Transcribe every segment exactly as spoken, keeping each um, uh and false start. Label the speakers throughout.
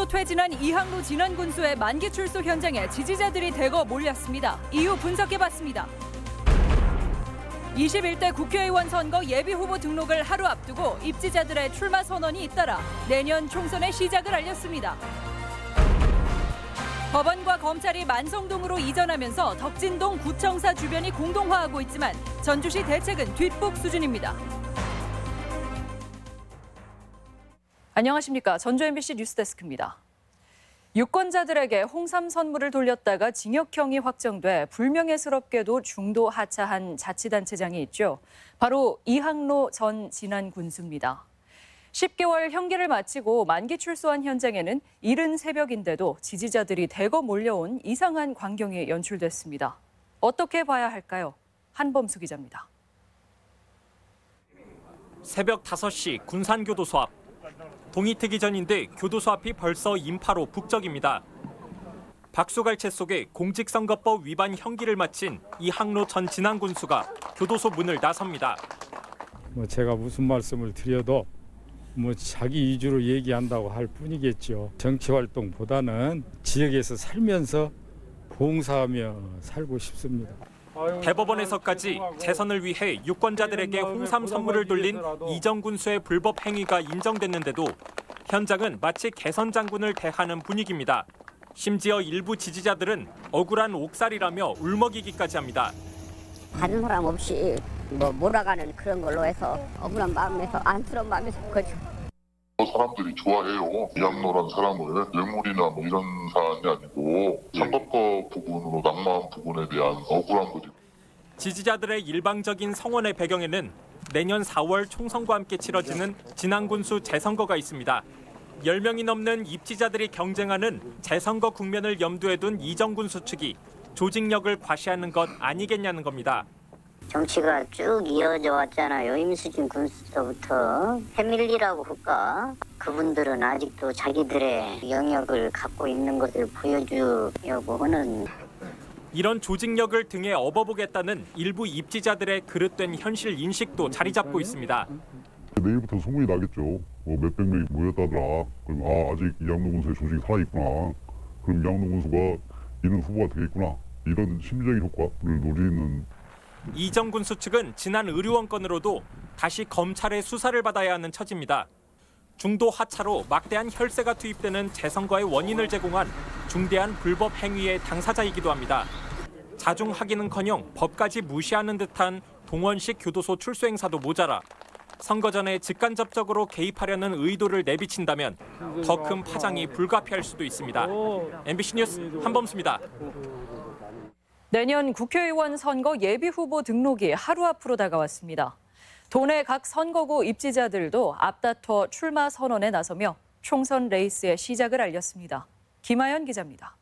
Speaker 1: 퇴진한 이항로 진안군수의 만기 출소 현장에 지지자들이 대거 몰렸습니다. 이유 분석해봤습니다. 이십일 대 국회의원 선거 예비후보 등록을 하루 앞두고 입지자들의 출마 선언이 잇따라 내년 총선의 시작을 알렸습니다. 법원과 검찰이 만성동으로 이전하면서 덕진동 구청사 주변이 공동화하고 있지만 전주시 대책은 뒷북 수준입니다. 안녕하십니까. 전주 엠비씨 뉴스데스크입니다. 유권자들에게 홍삼 선물을 돌렸다가 징역형이 확정돼 불명예스럽게도 중도 하차한 자치단체장이 있죠. 바로 이항로 전 진안군수입니다. 십 개월 형기를 마치고 만기 출소한 현장에는 이른 새벽인데도 지지자들이 대거 몰려온 이상한 광경이 연출됐습니다. 어떻게 봐야 할까요? 한범수 기자입니다.
Speaker 2: 새벽 다섯 시 군산교도소 앞. 동이 트기 전인데 교도소 앞이 벌써 인파로 북적입니다. 박수갈채 속에 공직선거법 위반 형기를 마친 이항로 전 진안군수가 교도소 문을 나섭니다.
Speaker 3: 뭐 제가 무슨 말씀을 드려도 뭐 자기 위주로 얘기한다고 할 뿐이겠죠. 정치 활동보다는 지역에서 살면서 봉사하며 살고 싶습니다.
Speaker 2: 대법원에서까지 재선을 위해 유권자들에게 홍삼 선물을 돌린 이정 군수의 불법 행위가 인정됐는데도 현장은 마치 개선 장군을 대하는 분위기입니다. 심지어 일부 지지자들은 억울한 옥살이라며 울먹이기까지 합니다.
Speaker 4: 다른 사람 없이 뭐 몰아가는 그런 걸로 해서 억울한 마음에서 안쓰러운 마음에서 그거죠.
Speaker 5: 사람들이 좋아해요. 이항로란 사람을 뇌물이나 뭐 이런 사안이 아니고 선거법 부분으로 낙마한 부분에 대한 억울한 거죠.
Speaker 2: 지지자들의 일방적인 성원의 배경에는 내년 사월 총선과 함께 치러지는 진안군수 재선거가 있습니다. 열 명이 넘는 입지자들이 경쟁하는 재선거 국면을 염두에 둔 이정 군수 측이 조직력을 과시하는 것 아니겠냐는 겁니다.
Speaker 4: 정치가 쭉 이어져 왔잖아요. 임수진 군수부터 패밀리라고 할까? 그분들은 아직도 자기들의 영역을 갖고 있는 것을 보여주려고 하는.
Speaker 2: 이런 조직력을 등에 업어보겠다는 일부 입지자들의 그릇된 현실 인식도 자리 잡고 있습니다.
Speaker 5: 내일부터 소문이 나겠죠. 뭐 몇백 명이 모였다더라. 그럼 아 아직 이항로 군수의 조직이 살아있구나. 그럼 이항로 군수가 이런 후보가 되겠구나. 이런 심리적인 효과를 노리는.
Speaker 2: 이정 군수 측은 지난 의료원 건으로도 다시 검찰의 수사를 받아야 하는 처지입니다. 중도 하차로 막대한 혈세가 투입되는 재선거의 원인을 제공한 중대한 불법 행위의 당사자이기도 합니다. 자중 확인은커녕 법까지 무시하는 듯한 동원식 교도소 출소 행사도 모자라 선거 전에 직간접적으로 개입하려는 의도를 내비친다면 더 큰 파장이 불가피할 수도 있습니다. 엠비씨 뉴스 한범수입니다.
Speaker 1: 내년 국회의원 선거 예비후보 등록이 하루 앞으로 다가왔습니다. 도내 각 선거구 입지자들도 앞다퉈 출마 선언에 나서며 총선 레이스의 시작을 알렸습니다. 김아연 기자입니다.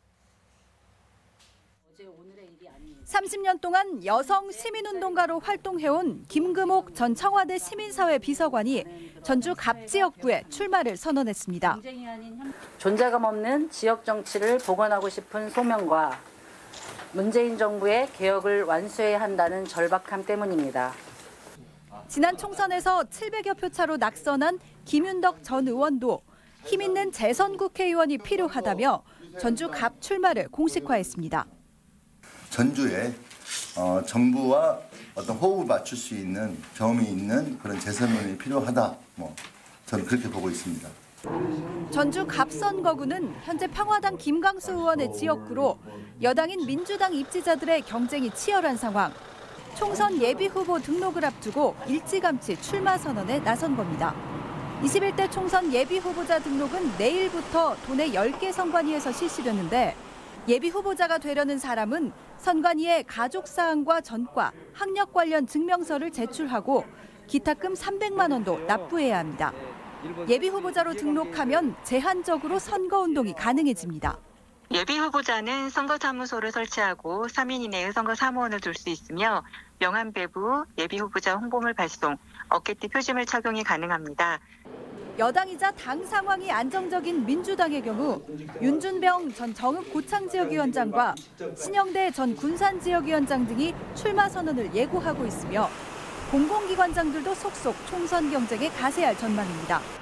Speaker 1: 삼십 년 동안 여성 시민운동가로 활동해온 김금옥 전 청와대 시민사회 비서관이 전주 갑지역구에 출마를 선언했습니다.
Speaker 6: 존재감 없는 지역 정치를 복원하고 싶은 소명과 문재인 정부의 개혁을 완수해야 한다는 절박함 때문입니다.
Speaker 1: 지난 총선에서 칠백여 표 차로 낙선한 김윤덕 전 의원도 힘있는 재선 국회의원이 필요하다며 전주 갑 출마를 공식화했습니다.
Speaker 7: 전주에 어, 정부와 어떤 호흡을 맞출 수 있는 경험이 있는 그런 재선론이 필요하다. 뭐 저는 그렇게 보고 있습니다.
Speaker 1: 전주 갑선거구는 현재 평화당 김광수 의원의 지역구로 여당인 민주당 입지자들의 경쟁이 치열한 상황. 총선 예비후보 등록을 앞두고 일찌감치 출마 선언에 나선 겁니다. 이십일 대 총선 예비후보자 등록은 내일부터 도내 열 개 선관위에서 실시되는데 예비후보자가 되려는 사람은 선관위에 가족사항과 전과, 학력 관련 증명서를 제출하고 기타금 삼백만 원도 납부해야 합니다. 예비후보자로 등록하면 제한적으로 선거운동이 가능해집니다.
Speaker 8: 예비후보자는 선거사무소를 설치하고 삼 인 이내의 선거사무원을 둘 수 있으며 명함 배부, 예비후보자 홍보물 발송, 어깨띠 표지물 착용이 가능합니다.
Speaker 1: 여당이자 당 상황이 안정적인 민주당의 경우 윤준병 전 정읍 고창지역위원장과 신영대 전 군산지역위원장 등이 출마 선언을 예고하고 있으며 공공기관장들도 속속 총선 경쟁에 가세할 전망입니다.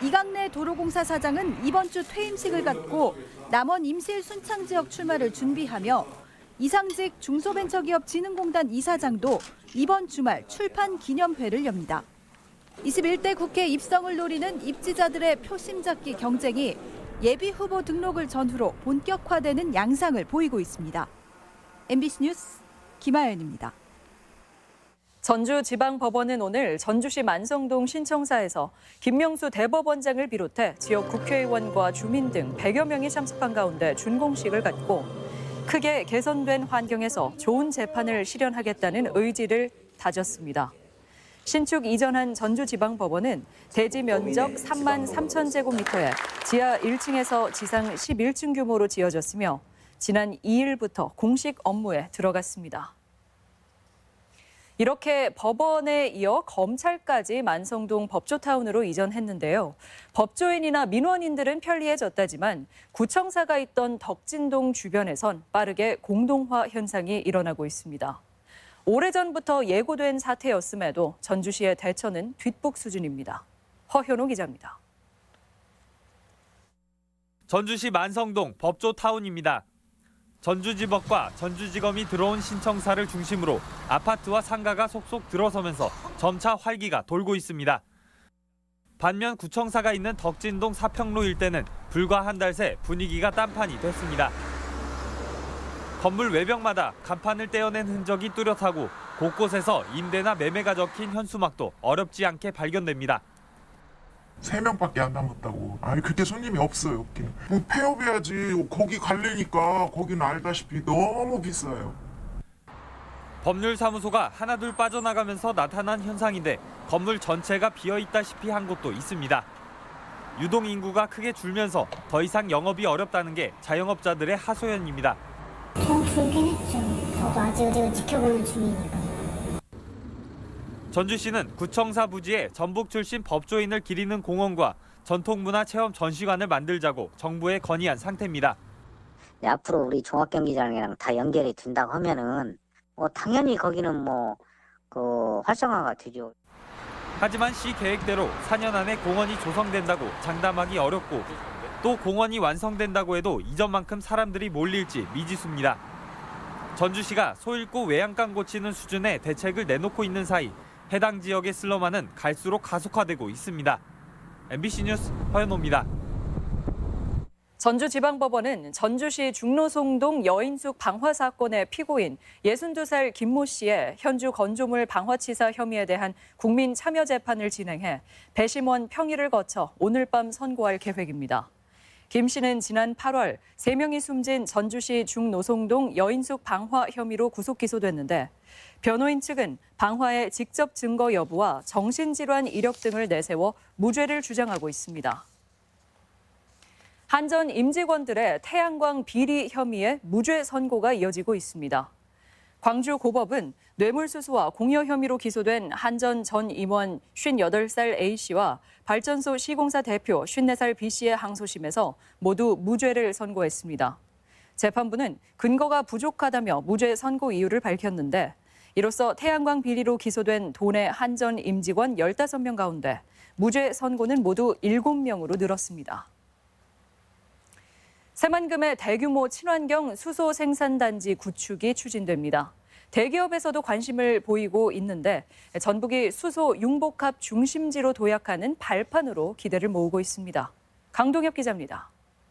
Speaker 1: 이강래 도로공사 사장은 이번 주 퇴임식을 갖고 남원 임실 순창 지역 출마를 준비하며 이상직 중소벤처기업진흥공단 이사장도 이번 주말 출판 기념회를 엽니다. 이십일 대 국회 입성을 노리는 입지자들의 표심 잡기 경쟁이 예비 후보 등록을 전후로 본격화되는 양상을 보이고 있습니다. 엠비씨 뉴스 김아연입니다.
Speaker 9: 전주지방법원은 오늘 전주시 만성동 신청사에서 김명수 대법원장을 비롯해 지역 국회의원과 주민 등 백여 명이 참석한 가운데 준공식을 갖고 크게 개선된 환경에서 좋은 재판을 실현하겠다는 의지를 다졌습니다. 신축 이전한 전주지방법원은 대지 면적 삼만 삼천 제곱미터에 지하 일 층에서 지상 십일 층 규모로 지어졌으며 지난 이 일부터 공식 업무에 들어갔습니다. 이렇게 법원에 이어 검찰까지 만성동 법조타운으로 이전했는데요. 법조인이나 민원인들은 편리해졌다지만 구청사가 있던 덕진동 주변에선 빠르게 공동화 현상이 일어나고 있습니다. 오래전부터 예고된 사태였음에도 전주시의 대처는 뒷북 수준입니다. 허현호 기자입니다.
Speaker 10: 전주시 만성동 법조타운입니다. 전주지법과 전주지검이 들어온 신청사를 중심으로 아파트와 상가가 속속 들어서면서 점차 활기가 돌고 있습니다. 반면 구청사가 있는 덕진동 사평로 일대는 불과 한 달 새 분위기가 딴판이 됐습니다. 건물 외벽마다 간판을 떼어낸 흔적이 뚜렷하고 곳곳에서 임대나 매매가 적힌 현수막도 어렵지 않게 발견됩니다.
Speaker 11: 세 명밖에 안 남았다고. 아니 그렇게 손님이 없어요. 뭐 폐업해야지. 거기 갈래니까 거기는 알다시피 너무 비싸요.
Speaker 10: 법률사무소가 하나둘 빠져나가면서 나타난 현상인데 건물 전체가 비어있다시피 한 곳도 있습니다. 유동 인구가 크게 줄면서 더 이상 영업이 어렵다는 게 자영업자들의 하소연입니다.
Speaker 12: 좀 줄긴 했죠. 저도 아직 아직 지켜보는 중이니까.
Speaker 10: 전주시는 구청사 부지에 전북 출신 법조인을 기리는 공원과 전통문화 체험 전시관을 만들자고 정부에 건의한 상태입니다.
Speaker 4: 네, 앞으로 우리 종합경기장이랑 다 연결이 된다고 하면은 뭐 당연히 거기는 뭐 그 활성화가 되죠.
Speaker 10: 하지만 시 계획대로 사 년 안에 공원이 조성된다고 장담하기 어렵고 또 공원이 완성된다고 해도 이전만큼 사람들이 몰릴지 미지수입니다. 전주시가 소잃고 외양간 고치는 수준의 대책을 내놓고 있는 사이 해당 지역의 슬럼화는 갈수록 가속화되고 있습니다. 엠비씨 뉴스 허연호입니다.
Speaker 9: 전주지방법원은 전주시 중로송동 여인숙 방화 사건의 피고인 예순두 살 김모 씨의 현주 건조물 방화치사 혐의에 대한 국민 참여 재판을 진행해 배심원 평의를 거쳐 오늘 밤 선고할 계획입니다. 김 씨는 지난 팔월 세 명이 숨진 전주시 중노송동 여인숙 방화 혐의로 구속 기소됐는데 변호인 측은 방화의 직접 증거 여부와 정신질환 이력 등을 내세워 무죄를 주장하고 있습니다. 한전 임직원들의 태양광 비리 혐의에 무죄 선고가 이어지고 있습니다. 광주고법은 뇌물수수와 공여 혐의로 기소된 한전 전 임원 쉰여덟 살 A씨와 발전소 시공사 대표 쉰네 살 B씨의 항소심에서 모두 무죄를 선고했습니다. 재판부는 근거가 부족하다며 무죄 선고 이유를 밝혔는데 이로써 태양광 비리로 기소된 도내 한전 임직원 열다섯 명 가운데 무죄 선고는 모두 일곱 명으로 늘었습니다. 새만금의 대규모 친환경 수소 생산단지 구축이 추진됩니다. 대기업에서도 관심을 보이고 있는데 전북이 수소 융복합 중심지로 도약하는 발판으로 기대를 모으고 있습니다. 강동엽 기자입니다.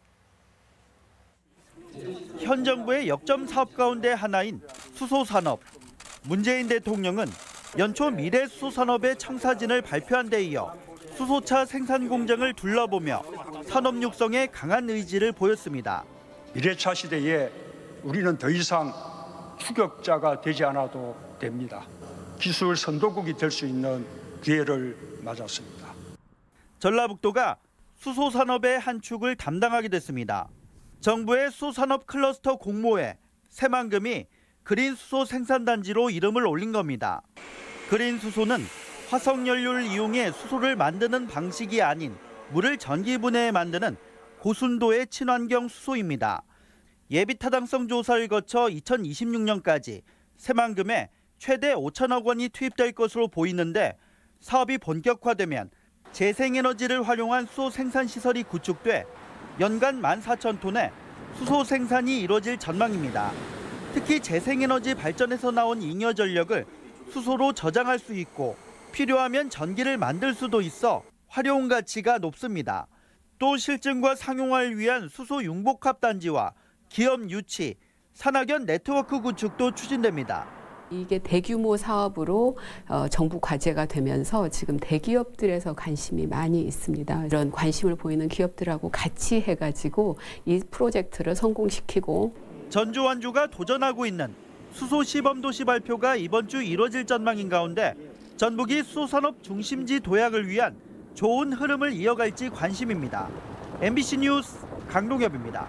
Speaker 13: 현 정부의 역점 사업 가운데 하나인 수소산업. 문재인 대통령은 연초 미래 수소산업의 청사진을 발표한 데 이어 수소차 생산 공장을 둘러보며 산업 육성에 강한 의지를 보였습니다.
Speaker 14: 미래차 시대에 우리는 더 이상 추격자가 되지 않아도 됩니다. 기술 선도국이 될 수 있는 기회를 맞았습니다.
Speaker 13: 전라북도가 수소산업의 한 축을 담당하게 됐습니다. 정부의 수소산업 클러스터 공모에 새만금이 그린 수소 생산단지로 이름을 올린 겁니다. 그린 수소는 화석연료를 이용해 수소를 만드는 방식이 아닌 물을 전기분해해 만드는 고순도의 친환경 수소입니다. 예비타당성 조사를 거쳐 이천이십육 년까지 새만금에 최대 오천억 원이 투입될 것으로 보이는데 사업이 본격화되면 재생에너지를 활용한 수소 생산 시설이 구축돼 연간 만 사천 톤의 수소 생산이 이뤄질 전망입니다. 특히 재생에너지 발전에서 나온 잉여 전력을 수소로 저장할 수 있고 필요하면 전기를 만들 수도 있어 활용 가치가 높습니다. 또 실증과 상용화를 위한 수소 융복합 단지와 기업 유치, 산학연 네트워크 구축도 추진됩니다.
Speaker 15: 이게 대규모 사업으로 어, 정부 과제가 되면서 지금 대기업들에서 관심이 많이 있습니다. 이런 관심을 보이는 기업들하고 같이 해가지고 이 프로젝트를 성공시키고
Speaker 13: 전주 완주가 도전하고 있는 수소 시범도시 발표가 이번 주 이뤄질 전망인 가운데 전북이 수소산업 중심지 도약을 위한 좋은 흐름을 이어갈지 관심입니다. 엠비씨 뉴스 강동엽입니다.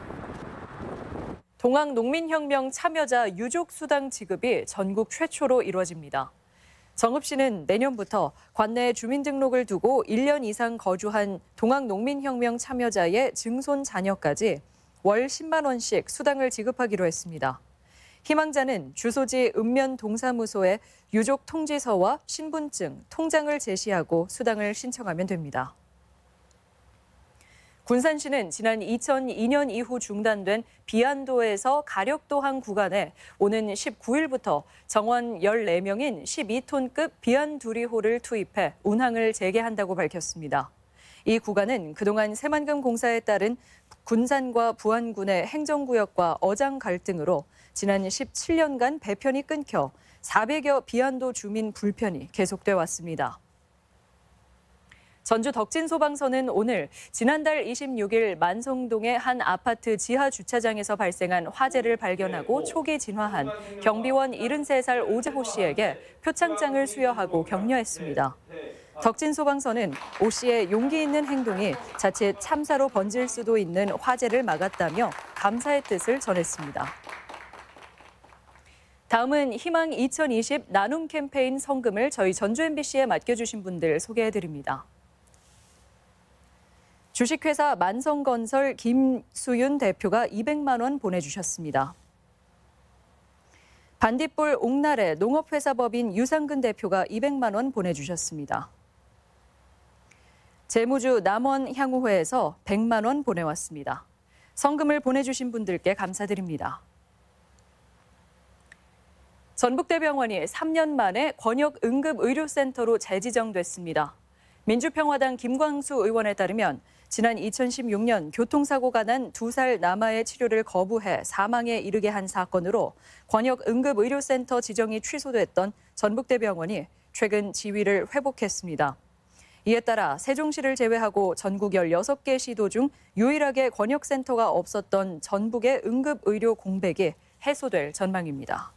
Speaker 9: 동학농민혁명 참여자 유족수당 지급이 전국 최초로 이루어집니다. 정읍 씨는 내년부터 관내에 주민등록을 두고 일 년 이상 거주한 동학농민혁명 참여자의 증손 자녀까지 월 십만 원씩 수당을 지급하기로 했습니다. 희망자는 주소지 읍면 동사무소에 유족 통지서와 신분증, 통장을 제시하고 수당을 신청하면 됩니다. 군산시는 지난 이천이 년 이후 중단된 비안도에서 가력도항 구간에 오는 십구 일부터 정원 열네 명인 십이 톤급 비안두리호를 투입해 운항을 재개한다고 밝혔습니다. 이 구간은 그동안 새만금 공사에 따른 군산과 부안군의 행정구역과 어장 갈등으로 지난 십칠 년간 배편이 끊겨 사백여 비안도 주민 불편이 계속돼 왔습니다. 전주 덕진소방서는 오늘 지난달 이십육 일 만성동의 한 아파트 지하 주차장에서 발생한 화재를 발견하고 초기 진화한 경비원 칠십삼 살 오재호 씨에게 표창장을 수여하고 격려했습니다. 덕진소방서는 오 씨의 용기 있는 행동이 자칫 참사로 번질 수도 있는 화재를 막았다며 감사의 뜻을 전했습니다. 다음은 희망 이천이십 나눔 캠페인 성금을 저희 전주 엠비씨에 맡겨주신 분들 소개해드립니다. 주식회사 만성건설 김수윤 대표가 이백만 원 보내주셨습니다. 반딧불 옥날의 농업회사법인 유상근 대표가 이백만 원 보내주셨습니다. 재무주 남원향후회에서 백만 원 보내왔습니다. 성금을 보내주신 분들께 감사드립니다. 전북대병원이 삼 년 만에 권역응급의료센터로 재지정됐습니다. 민주평화당 김광수 의원에 따르면 지난 이천십육 년 교통사고가 난 두 살 남아의 치료를 거부해 사망에 이르게 한 사건으로 권역응급의료센터 지정이 취소됐던 전북대병원이 최근 지위를 회복했습니다. 이에 따라 세종시를 제외하고 전국 열여섯 개 시도 중 유일하게 권역센터가 없었던 전북의 응급의료 공백이 해소될 전망입니다.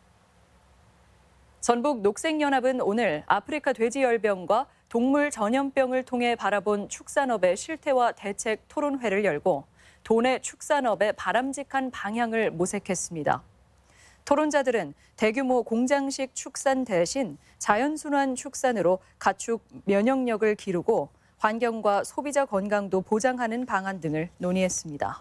Speaker 9: 전북 녹색연합은 오늘 아프리카 돼지열병과 동물 전염병을 통해 바라본 축산업의 실태와 대책 토론회를 열고 도내 축산업의 바람직한 방향을 모색했습니다. 토론자들은 대규모 공장식 축산 대신 자연순환 축산으로 가축 면역력을 기르고 환경과 소비자 건강도 보장하는 방안 등을 논의했습니다.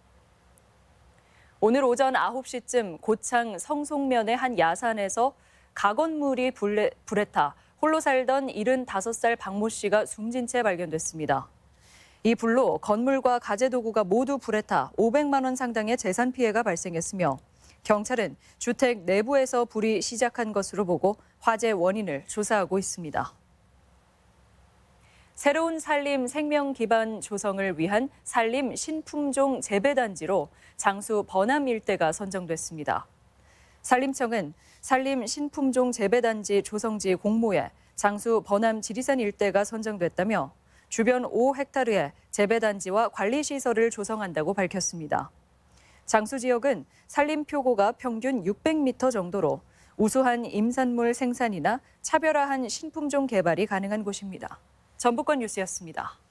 Speaker 9: 오늘 오전 아홉 시쯤 고창 성송면의 한 야산에서 가건물이 불에, 불에 타 홀로 살던 일흔다섯 살 박모 씨가 숨진 채 발견됐습니다. 이 불로 건물과 가재도구가 모두 불에 타 오백만 원 상당의 재산 피해가 발생했으며 경찰은 주택 내부에서 불이 시작한 것으로 보고 화재 원인을 조사하고 있습니다. 새로운 산림 생명 기반 조성을 위한 산림 신품종 재배단지로 장수 번암 일대가 선정됐습니다. 산림청은 산림 신품종 재배단지 조성지 공모에 장수 번암 지리산 일대가 선정됐다며 주변 오 헥타르에 재배단지와 관리시설을 조성한다고 밝혔습니다. 장수 지역은 산림 표고가 평균 육백 미터 정도로 우수한 임산물 생산이나 차별화한 신품종 개발이 가능한 곳입니다. 전북권 뉴스였습니다.